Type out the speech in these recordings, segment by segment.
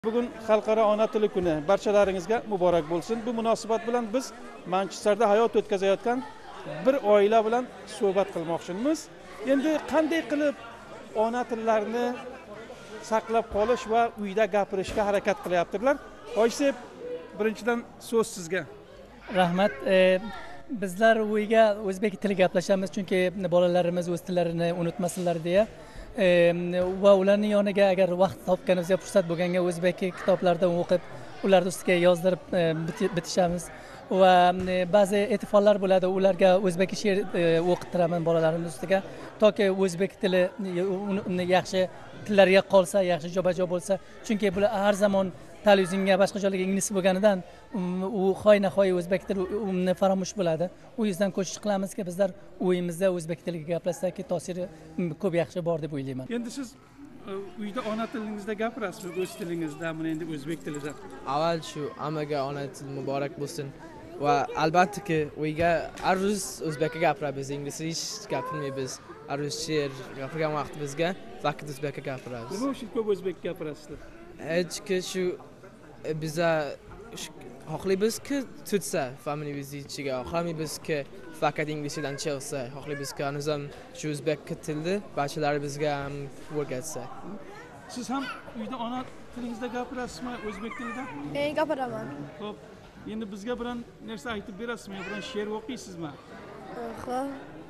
Bugun Xalqaro ona tili kuni barchalaringizga muborak bo'lsin. Bu munosabat bilan biz Manchesterda hayot o'tkazayotgan bir oila bilan suhbat qilmoqchimiz. Endi qanday qilib ona tillarini saqlab qolish va uyda gapirishga harakat qilyaptilar? Oysep, birinchidan so'z sizga. Rahmat. Bizlar uyga o'zbek tilida gaplashamiz, chunki bolalarimiz o'z tillarini unutmasinlar deya. Va ularning yoniga agar vaqt topganimizda, fursat bo'lganda o'zbek kitoblardan o'qib, ularni ustiga yozdirib bitishamiz. Va ba'zi e'tiborlar bo'ladi, ularga o'zbek she'r o'qitiraman bolalarimiz ustiga, toki o'zbek tili yaxshi tillariga qolsa, yaxshi jobajo bo'lsa, chunki bular har zamon televizionga boshqa joylarga ingliz bo'lganidan u hoynahoy o'zbek tili faromush bo'ladi. U yuzdan ko'chish qilamizki, bizlar uyimizda o'zbek tiliga gaplashsakki, ta'siri ko'p yaxshi bor deb o'ylayman. Endi siz uyda ona tilingizda gapirasizmi, o'z tilingizda, mana endi o'zbek tilida? Avval shu hammaga ona til muborak bo'lsin va albatta uyga har roz o'zbekcha gapiramiz, ingliz hech gapirmaymiz. Har roz she'r gapirgan vaqtimizga faqat o'zbekcha gapiramiz. Nima uchun ko'p o'zbek gapirasizlar? Chunki shu biza xohlaymizki tutsa familiyamiz ichiga, xohlaymizki faqat inglizchadan chiqsa, xohlaymizki hanuzam shu o'zbek tilida barchalarimizga ham o'rgatsa. Siz ham uyda ona tilingizda gapirasizmi, o'zbek tilida? Men gapiraman. Xo'p, endi bizga biron narsa aytib berasizmi, biron she'r o'qiysizmi? Xo'p.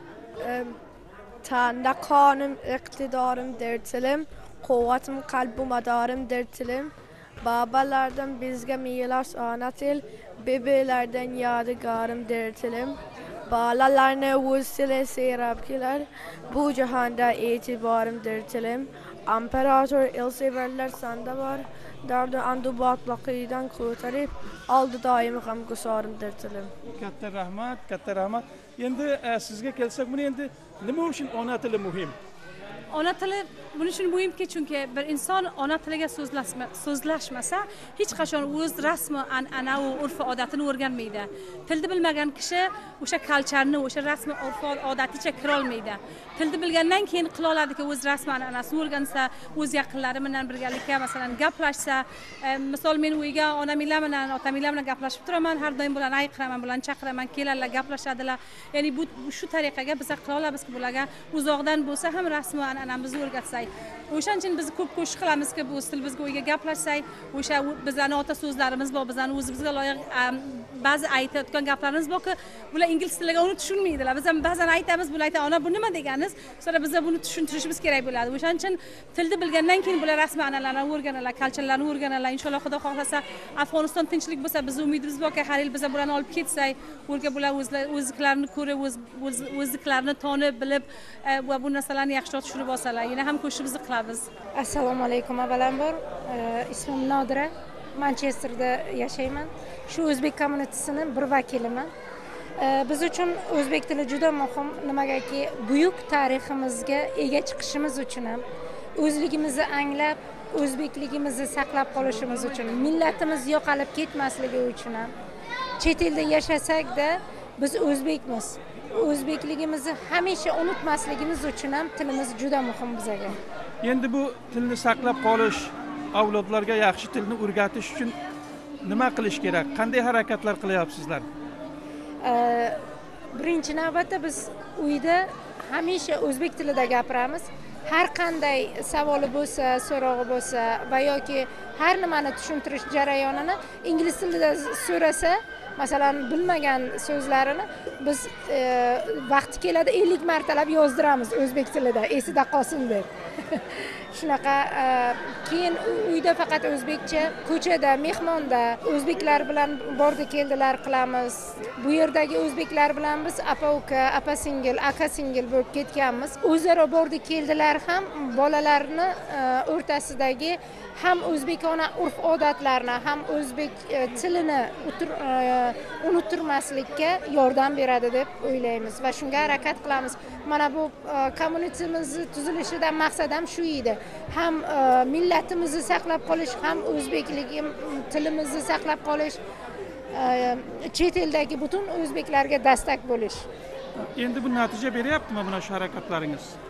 Tanda qonum iqtidorim der tilim, quvvatim qalbu madarim der tilim. Babalardan bizga miras ona til, bebelerden yadigarım der tilim. Balalarına o'z tili seyrab kelar, bu jahonda e'tiborim der tilim. Imperator elseverlar sanda bor, dardu andu batlaqidan ko'tarib, oldi doim g'amgusorim der tilim. Katta rahmat, katta rahmat. Endi sizga kelsak, buni endi nima uchun ona tili muhim? Ona tili buning uchun muhimki, chunki bir inson ona tiliga so'zlashmasa, hech qachon o'z rasmi, an'ana va urf odatini o'rganmaydi. Tilni bilmagan kishi o'sha kulturni, o'sha rasmi, urf odaticha kira olmaydi. Tilni bilgandan keyin qila oladiki, o'z rasmi, an'anasini o'rgansa, o'z yaqinlari bilan birgalikda masalan gaplashsa, misol men uyga onamlar bilan, otamlar bilan gaplashib turaman, har doim bilan ayqiraman, bilan chaqiraman, keladilar, gaplashadilar. Ya'ni bu shu tariqaga biz qila olamizki, bularga uzoqdan bo'lsa ham rasmi an'anamizni o'rgatsak. O'shaning uchun biz ko'p ko'shiq qilamizki, bu til bizga uyga gaplashsak, o'sha bizlarning ota so'zlarimiz bor, bizlarning o'zimizga loyiq ba'zi aytayotgan gaplarimiz borki, bular ingliz tiliga uni tushunmaydilar. Biz ham ba'zan aytamiz, bular aytadi, "Ona, bu nima deganingiz?" Sonra biz buni tushuntirishimiz kerak bo'ladi. O'shaning uchun tilni bilgandan keyin bular rasmiy an'analarni o'rganadilar, kulturlarni o'rganadilar. Inshaalloh Xudo xohlasa, Afg'oniston tinchlik bo'lsa, biz umidimiz borki, har yil biz bularni olib ketsak, o'rga bular o'zliklarini ko'rib, o'zliklarini tanib, bilib va bu narsalarni yaxshiroq tushunib olsalar, yana ham ko'shimizni qilamiz. Assalomu alaykum. Avvalambor, ismim Nodira. Manchesterda yashayman. Shu o'zbek kommunitisining bir vakiliman. Biz uchun o'zbek tili juda muhim. Nimagaki, buyuk tariximizga ega chiqishimiz uchun ham, o'zligimizni anglab, o'zbekligimizni saqlab qolishimiz uchun, millatimiz yo'qolib ketmasligi uchun ham, chet elda yashasak-da biz o'zbekmiz. O'zbekligimizni hamisha unutmasligimiz uchun ham tilimiz juda muhim bizga. Endi bu tilni saqlab qolish, avlodlarga yaxshi tilni o'rgatish uchun nima qilish kerak? Qanday harakatlar qilyapsizlar? Birinchi navbatda biz uyda hamisha o'zbek tilida gapiramiz. Har qanday savoli bo'lsa, so'rog'i bo'lsa va yoki har nimani tushuntirish jarayonini ingliz tilida so'rasa, masalan bilmagan so'zlarini biz vaqti keladi 50 martalab yozdiramiz o'zbek tilida, esida qolsin deb. Shunaqa keyin uyda faqat o'zbekcha, ko'chada, mehmonda o'zbeklar bilan bordi keldilar qilamiz. Bu yerdagi o'zbeklar bilan biz apa-uka, apa-singil, aka-singil bo'lib ketganmiz. O'zaro bordi keldilar ham bolalarni o'rtasidagi ham o'zbekona urf-odatlarni, ham o'zbek tilini unuttirmaslikka yordam beradi deb o'ylaymiz va shunga harakat qilamiz. Mana bu kommunitimizni tuzilishidan maqsad ham shu edi. Ham millatimizni saqlab qolish, ham o'zbeklik tilimizni saqlab qolish, chet eldagi butun o'zbeklarga dastak bo'lish. Endi bu natija beryaptimi mana shu harakatlaringiz?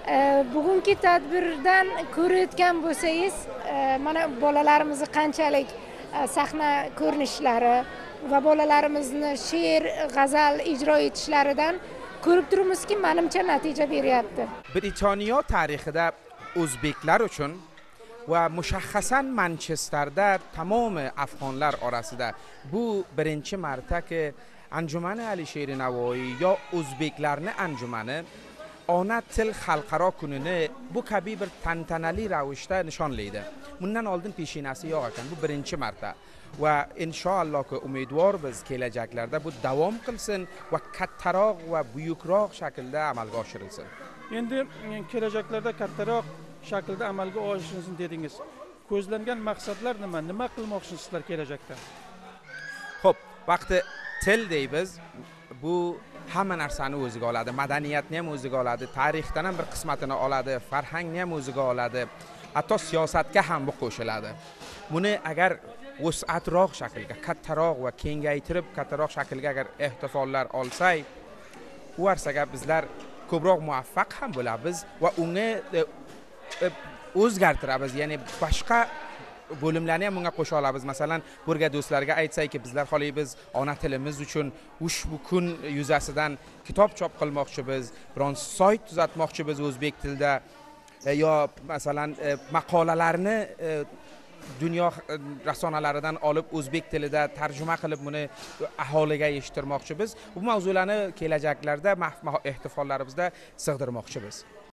bugungi tadbirdan ko'rayotgan bo'lsangiz, mana bolalarimizni qanchalik sahna ko'rinishlari va bolalarimizni she'r, g'azal ijro etishlaridan ko'rib turibmizki, menimcha natija beryapti. Britaniya tarixida o'zbeklar uchun va mushaxxasan Manchesterda tamom afg'onlar orasida bu birinchi martaki Anjumani Alisher Navoiy yo o'zbeklarni anjumani ona til xalqaro kunini bu kabi bir tantanali ravishda nishonlaydi. Bundan oldin peshinasi yo'q ekan. Bu birinchi marta. Va inshaallohki umidvor biz kelajaklarda bu davom qilsin va kattaroq va buyukroq shaklda amalga oshirilsin. Endi kelajaklarda kattaroq shaklda amalga oshirilsin dedingiz. Ko'zlangan maqsadlar nima? Nima qilmoqchisizlar kelajakda? Xo'p, vaqti til deymiz. Bu hamma narsani o'ziga oladi, madaniyatni ham o'ziga oladi, tarixdan ham bir qismatini oladi, farhangni ham o'ziga oladi, hatto siyosatga ham bu qo'shiladi. Buni agar vus'atroq shaklga, kattaroq va kengaytirib, kattaroq shaklga agar ehtifollar olsak, u narsaga bizlar ko'proq muvaffaq ham bo'lamiz va uni o'zgartiramiz, ya'ni boshqa bo'limlarni ham bunga qo'sha olamiz. Masalan, burga do'stlarga aytsayki, bizlar xohlaymiz ona tilimiz uchun ushbu kun yuzasidan kitob chop qilmoqchimiz, biron sayt tuzatmoqchimiz o'zbek tilida, yo masalan maqolalarni dunyo rasonalaridan olib o'zbek tilida tarjima qilib buni aholiga eshittirmoqchimiz. Bu mavzularni kelajaklarda ehtifollarimizda sig'dirmoqchimiz.